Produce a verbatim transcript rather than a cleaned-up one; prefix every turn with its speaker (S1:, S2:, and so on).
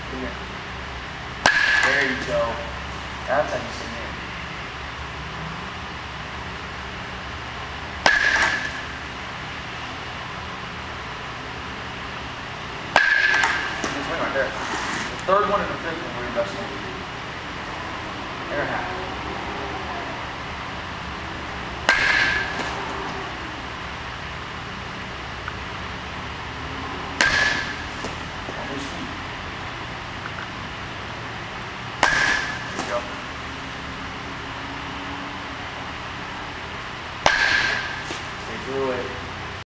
S1: Here. There you go. That's how you sing in. Good swing right there. The third one and the fifth one were your best ones. Air half.